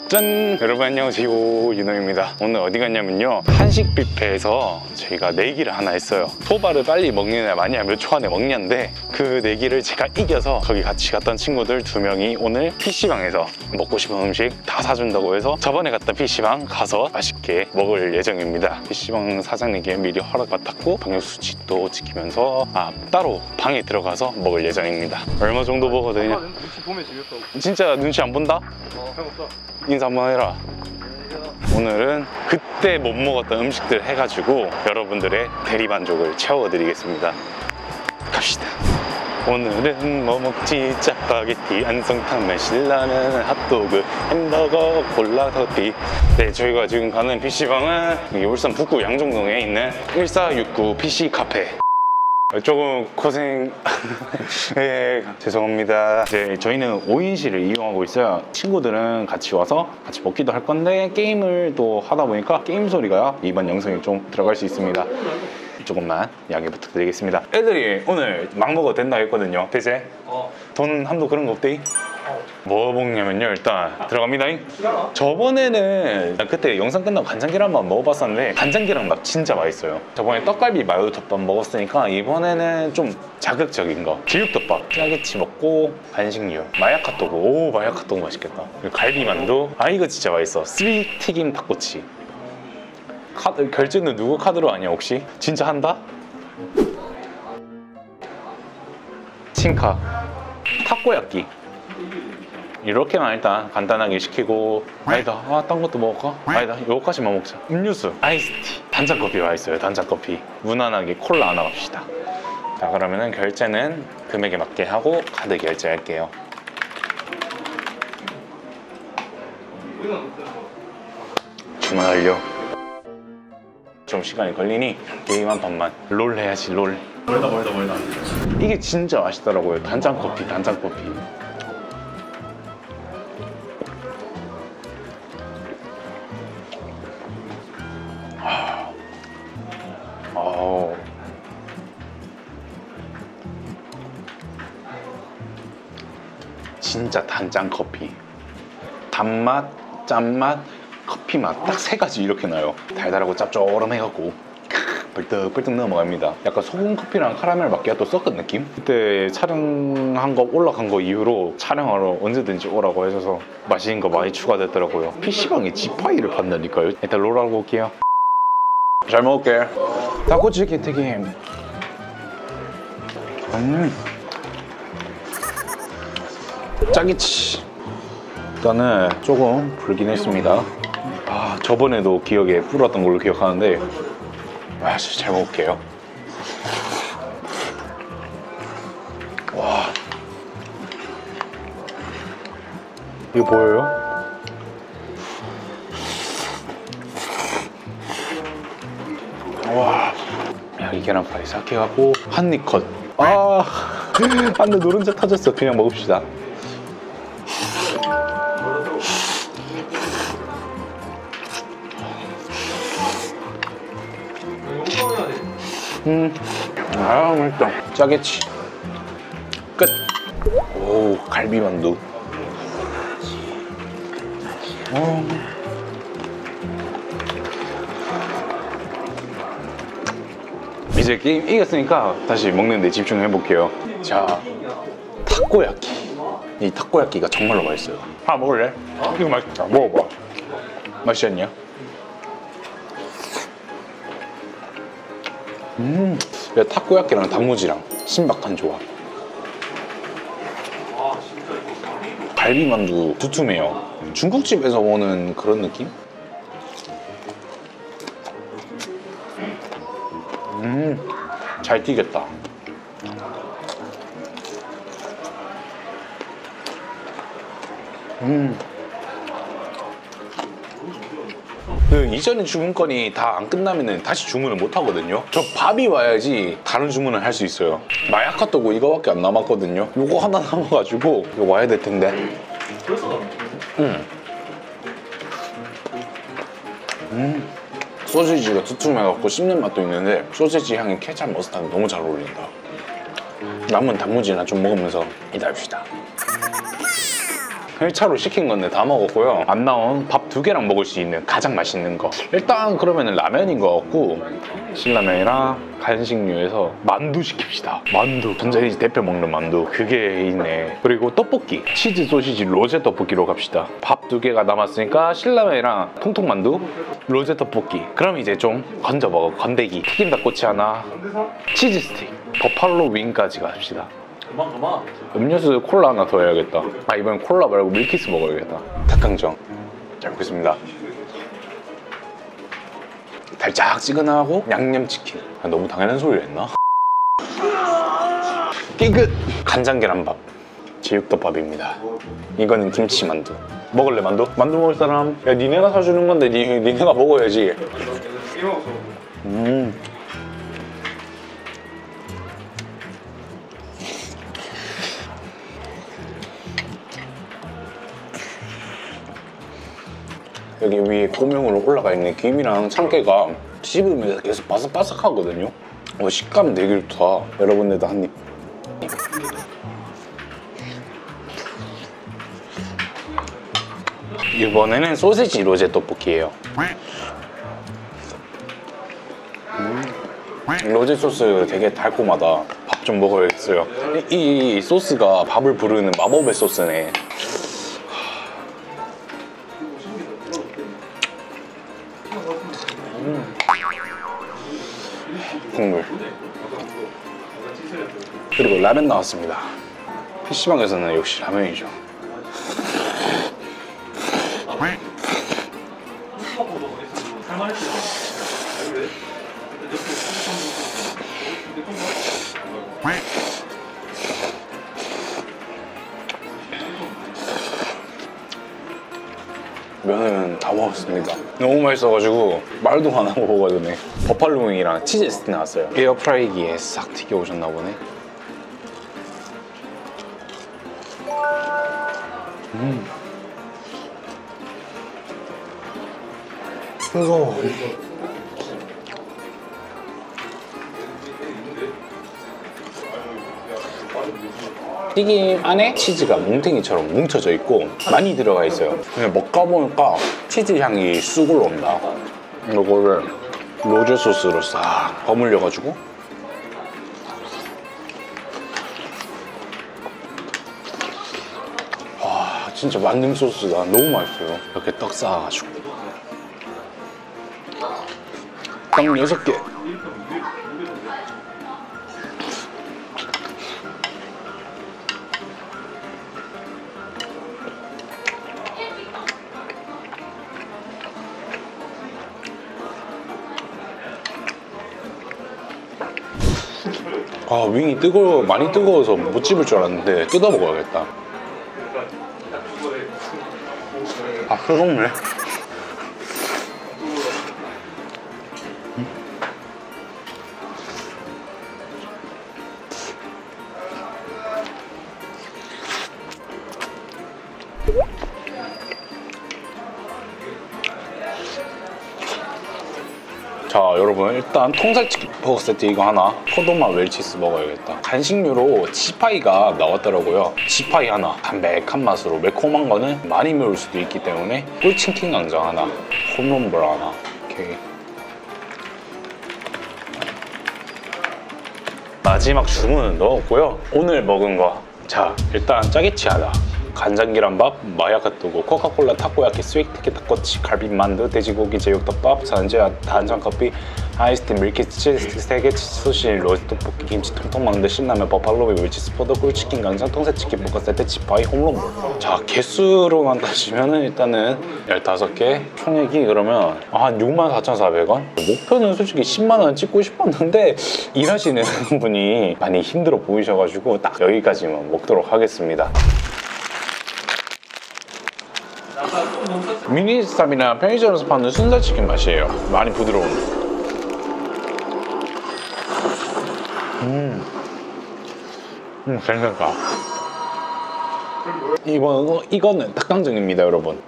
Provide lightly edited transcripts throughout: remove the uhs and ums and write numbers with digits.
짠! 여러분 안녕하세요, 윤호입니다. 오늘 어디 갔냐면요, 한식 뷔페에서 저희가 내기를 하나 했어요. 소바를 빨리 먹느냐 마냐 몇 초 안에 먹냐인데, 그 내기를 제가 이겨서 거기 같이 갔던 친구들 2명이 오늘 PC방에서 먹고 싶은 음식 다 사준다고 해서 저번에 갔던 PC방 가서 맛있게 먹을 예정입니다. PC방 사장님께 미리 허락 받았고 방역수칙도 지키면서 따로 방에 들어가서 먹을 예정입니다. 얼마 정도 먹어도 눈치 보면 지겠다고. 진짜 눈치 안 본다? 해볼까? 인사 한번 해라. 오늘은 그때 못 먹었던 음식들 해가지고 여러분들의 대리만족을 채워드리겠습니다. 갑시다. 오늘은 뭐 먹지? 짜파게티, 안성탕면, 신라면, 핫도그, 햄버거, 콜라터티. 네, 저희가 지금 가는 PC방은 여기 울산 북구 양정동에 있는 1469 PC 카페. 조금 고생... 네, 죄송합니다. 네, 저희는 5인실을 이용하고 있어요. 친구들은 같이 와서 같이 먹기도 할 건데, 게임을 또 하다 보니까 게임 소리가 이번 영상에 좀 들어갈 수 있습니다. 조금만 양해 부탁드리겠습니다. 애들이 오늘 막 먹어도 된다 했거든요. 대체 돈 한도 그런 거 없대? 뭐 먹냐면요, 일단 들어갑니다. 저번에는 그때 영상 끝나고 간장계란밥 먹어봤었는데 간장계란밥 진짜 맛있어요. 저번에 떡갈비 마요덮밥 먹었으니까 이번에는 좀 자극적인 거, 제육덮밥, 짜게치 먹고 간식류, 마야카토그. 오, 마야카토그 맛있겠다. 그리고 갈비만두. 이거 진짜 맛있어. 스윗 튀김 닭꼬치. 카드 결제는 누구 카드로 하냐 혹시? 진짜 한다? 친카 타코야끼. 이렇게만 일단 간단하게 시키고, 아니다, 딴 것도 먹을까? 아니다, 요거까지만 먹자. 음료수, 아이스티, 단자커피 맛있어요. 단자커피. 무난하게 콜라 하나 갑시다. 자, 그러면은 결제는 금액에 맞게 하고 카드 결제할게요. 주문 완료. 좀 시간이 걸리니 게임 한 판만. 롤 해야지, 롤. 멀다. 이게 진짜 맛있더라고요. 단장커피. 진짜 단장커피. 단맛, 짠맛, 커피맛 딱 3가지 이렇게 나요. 달달하고 짭조름해갖고 벌떡벌떡 넘어갑니다. 약간 소금커피랑 카라멜 마키아토 섞은 느낌? 그때 촬영한 거 올라간 거 이후로 촬영하러 언제든지 오라고 해줘서 맛있는 거 많이 추가됐더라고요. PC방에 지파이를 판다니까요. 일단 롤하고 올게요. 잘 먹을게. 닭꼬치 튀김. 짜기치. 일단은 조금 불긴 했습니다. 저번에도 기억에 불었던 걸로 기억하는데, 잘 먹을게요. 와, 이거 보여요? 와, 이 계란프라이 싹 해갖고 한입 컷. 안돼, 노른자 터졌어. 그냥 먹읍시다. 맛있다. 짜게치 끝. 오, 갈비만두. 이제 게임 이겼으니까 다시 먹는 데 집중해 볼게요. 자, 타코야끼. 이 타코야끼가 정말로 맛있어요. 먹을래? 이거 맛있다. 먹어봐. 맛있지 않냐? 타코야끼랑 단무지랑 신박한 조합. 갈비만두 두툼해요. 중국집에서 오는 그런 느낌? 잘 튀겼다. 이전에 주문건이 다 안 끝나면 다시 주문을 못 하거든요. 저 밥이 와야지 다른 주문을 할 수 있어요. 마야카토고 이거밖에 안 남았거든요. 요거 하나 남아가지고 이거 와야 될 텐데. 소시지가 두툼해갖고 씹는 맛도 있는데 소시지 향이 케찹 머스타드 너무 잘 어울린다. 남은 단무지나 좀 먹으면서 이따 합시다. 1차로 시킨 건데 다 먹었고요. 안 나온 밥 2개랑 먹을 수 있는 가장 맛있는 거, 일단 그러면 라면인 것 같고 신라면이랑 간식류에서 만두 시킵시다. 만두, 전자레인지 대표 먹는 만두, 그게 있네. 그리고 떡볶이, 치즈 소시지 로제 떡볶이로 갑시다. 밥 2개가 남았으니까 신라면이랑 통통만두, 로제 떡볶이. 그럼 이제 좀 건져 먹어. 건더기, 튀김 닭꼬치 하나, 치즈 스틱, 버팔로 윙까지 갑시다. 그만. 음료수 콜라 하나 더 해야겠다. 아, 이번엔 콜라 말고 밀키스 먹어야겠다. 닭강정 잘 먹겠습니다. 달짝지근하고 양념치킨. 아, 너무 당연한 소리를 했나? 끼끝! 간장계란밥, 제육덮밥입니다. 이거는 김치만두. 먹을래 만두? 만두 먹을 사람? 야, 니네가 사주는 건데 니네가 먹어야지. 여기 위에 고명으로 올라가 있는 김이랑 참깨가 씹으면서 계속 바삭바삭하거든요. 식감 되게 좋다. 여러분들도 한 입. 이번에는 소세지 로제 떡볶이에요. 로제 소스 되게 달콤하다. 밥 좀 먹어야겠어요. 이 소스가 밥을 부르는 마법의 소스네. 국물. 그리고 라면 나왔습니다. PC방에서는 역시 라면이죠. 면은 다 먹었습니다. 너무 맛있어가지고 말도 안 하고 먹어야 되네. 버팔로윙이랑 치즈 스틱 나왔어요. 에어프라이기에 싹 튀겨 오셨나 보네. 뜨거워. 튀김 안에 치즈가 뭉탱이처럼 뭉쳐져 있고 많이 들어가 있어요. 그냥 먹다 보니까 치즈 향이 쑥 올라온다. 이거를 로제 소스로 싹 버물려가지고 와, 진짜 만능 소스다. 너무 맛있어요. 이렇게 떡 쌓아가지고 떡 6개. 아, 윙이 많이 뜨거워서 못 집을 줄 알았는데 뜯어 먹어야겠다. 아, 뜨겁네. 자, 여러분, 일단 통살치킨 버거 세트 이거 하나, 포도맛 웰치스 먹어야겠다. 간식류로 치파이가 나왔더라고요. 치파이 하나, 담백한 맛으로. 매콤한 거는 많이 매울 수도 있기 때문에 꿀치킨 강정 하나, 홈런볼 하나. 오케이. 마지막 주문은 넣었고요. 오늘 먹은 거, 자, 일단 짜게치 하나, 간장계란밥, 마야카토고, 코카콜라 타코야키, 스위트키 타코치, 갈비만두, 돼지고기 제육덮밥, 산지아 단장커피, 아이스티 밀키트 3개, 치즈 소시지, 로즈 떡볶이, 김치 통통망대, 신라면, 버팔로비, 웰치스 포도, 꿀치킨 강정, 통새치킨 볶아 세트, 치파이, 홈런볼. 자, 개수로만 따지면은 일단은 15개, 총액이 그러면 한 64,400원? 목표는 솔직히 10만원 찍고 싶었는데 일하시는 분이 많이 힘들어 보이셔가지고 딱 여기까지만 먹도록 하겠습니다. 미니스탑이나 편의점에서 파는 순살치킨 맛이에요. 많이 부드러운. 괜찮다. 이거는 닭강정입니다, 여러분.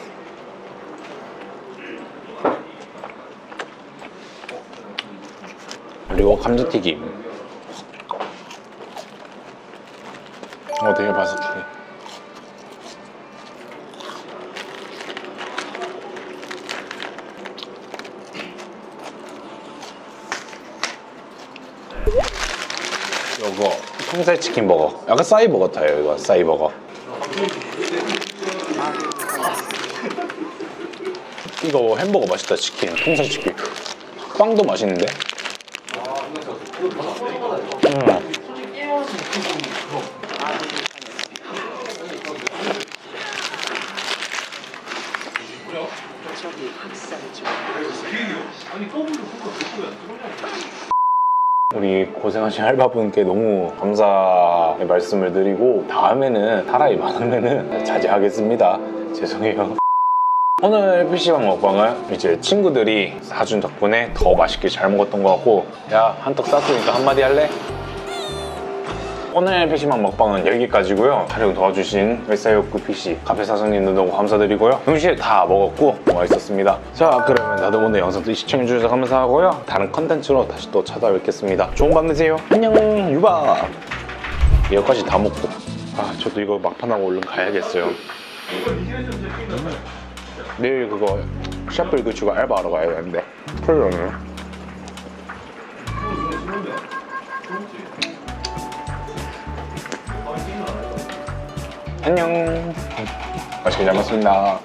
그리고 감자튀김. 되게 바삭해. 이거 통살 치킨 버거. 약간 싸이버거 같아요. 이거 싸이버거. 이거 햄버거 맛있다. 치킨 통살 치킨. 빵도 맛있는데? 우리 고생하신 알바분께 너무 감사의 말씀을 드리고 다음에는 사람이 많으면은 자제하겠습니다. 죄송해요. 오늘 PC방 먹방은 이제 친구들이 사준 덕분에 더 맛있게 잘 먹었던 것 같고, 야 한턱 쐈으니까 한마디 할래? 오늘 PC방 먹방은 여기까지고요. 촬영 도와주신 웨사이오크 PC 카페 사장님도 너무 감사드리고요. 음식 다 먹었고 맛있었습니다. 자, 그러면 나도 오늘 영상도 시청해주셔서 감사하고요. 다른 컨텐츠로 다시 또 찾아뵙겠습니다. 좋은 밤 되세요. 안녕. 유바. 여기까지 다 먹고, 저도 이거 막판하고 얼른 가야겠어요. 내일 그거 샤플 그치고 알바하러 가야 되는데 그러네. 안녕. 맛있게 잘 먹습니다.